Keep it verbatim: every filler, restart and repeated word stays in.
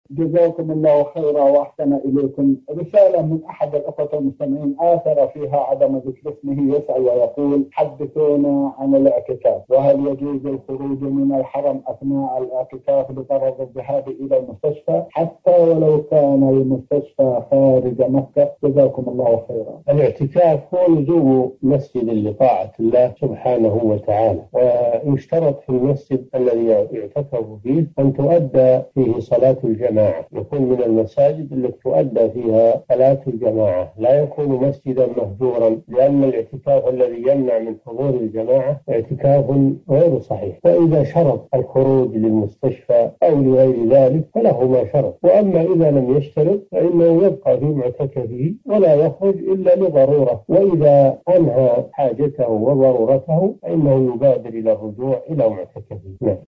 جزاكم الله خيرا وأحسن إليكم. رسالة من أحد الأخوة المستمعين آثر فيها عدم ذكر اسمه، يسأل ويقول: حدثونا عن الاعتكاف، وهل يجوز الخروج من الحرم أثناء الاعتكاف لغرض الذهاب إلى المستشفى حتى ولو كان المستشفى خارج مكة؟ جزاكم الله خيرا. الاعتكاف هو لزوم مسجد لطاعة الله سبحانه وتعالى، ويشترط في المسجد الذي يعتكف فيه أن تؤدى فيه صلاة الجماعة، يكون من المساجد التي تؤدى فيها صلاة الجماعة، لا يكون مسجدا مهجورا، لأن الاعتكاف الذي يمنع من حضور الجماعة اعتكاف غير صحيح. وإذا شرط الخروج للمستشفى أو لغير ذلك فله ما شرط، وأما إذا لم يشترط فإنه يبقى في معتكفه ولا يخرج إلا لضرورة، وإذا أنهى حاجته وضرورته فإنه يبادر إلى الرجوع إلى معتكفه.